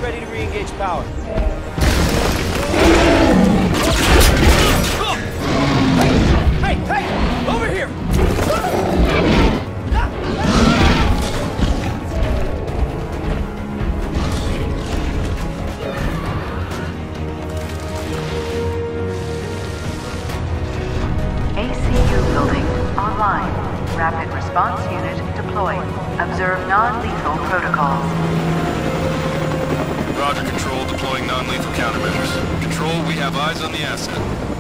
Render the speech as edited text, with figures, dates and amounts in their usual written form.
ready to re-engage power. Hey, hey! Over here! ACU building online. Rapid response unit deployed. Observe non-lethal protocols. Roger, Control. Deploying non-lethal countermeasures. Control, we have eyes on the asset.